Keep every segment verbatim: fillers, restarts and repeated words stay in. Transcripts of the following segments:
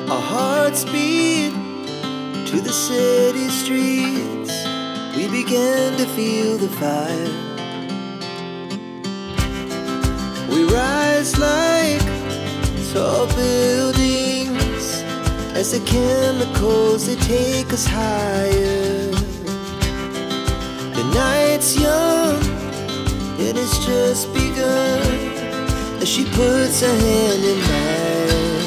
Our hearts beat to the city streets. We began to feel the fire. We rise like tall buildings as the chemicals, they take us higher. The night's young, it has just begun, as she puts her hand in mine.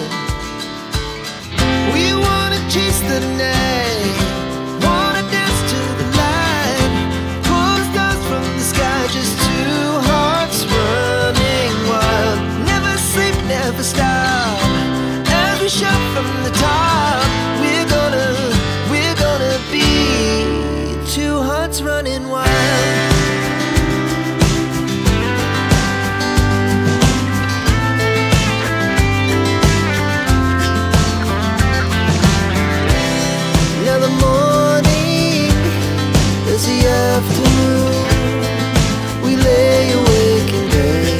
We wanna chase the night, wanna dance to the light, pull the stars from the sky, just two hearts running wild. Never sleep, never stop, as we shout from the top. We're gonna, we're gonna be two hearts running wild. Now the morning is the afternoon. We lay awake in bed.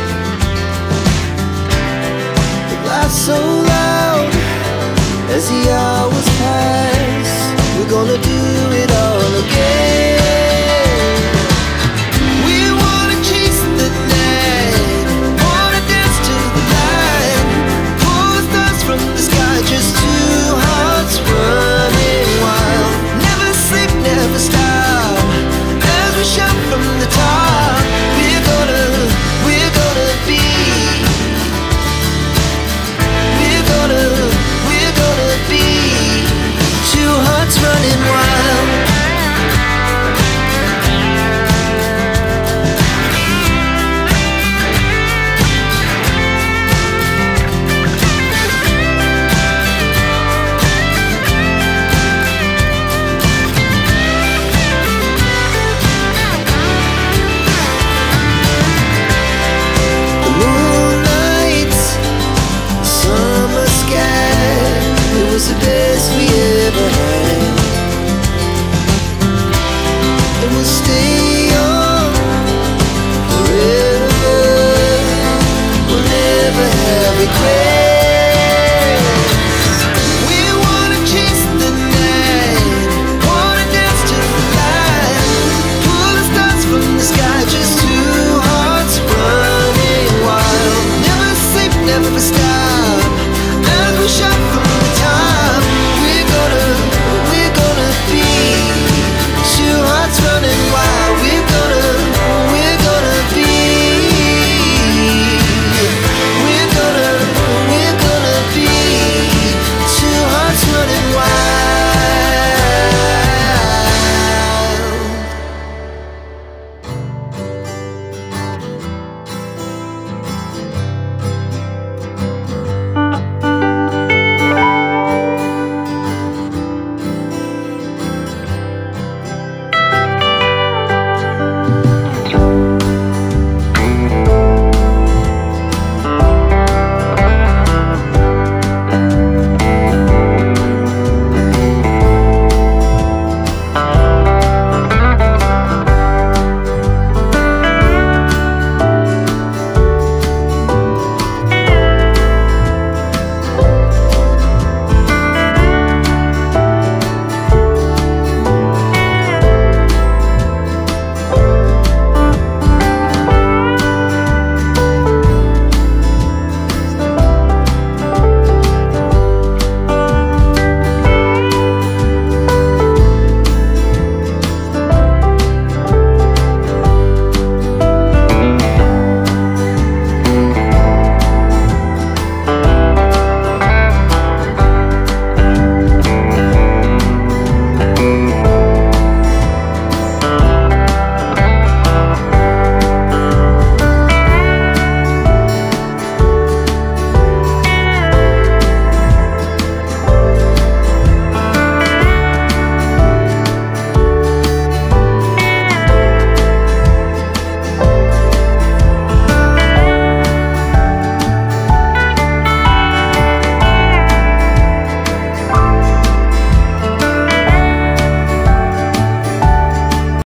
The laughs so loud as the hours pass. We're gonna do it all again. We wanna chase the night, wanna dance to the light, pull the stars from the sky, just two hearts running wild. Never sleep, never stop, as we shout from the top. We're gonna, we're gonna be, we're gonna, we're gonna be two hearts running wild. The moonlight, summer sky, it was the best we ever had. And we'll stay on forever. We'll never have regrets. We wanna chase the night, wanna dance to the light, pull the stars from the sky, just two hearts running wild. Never sleep, never stop, as we shout from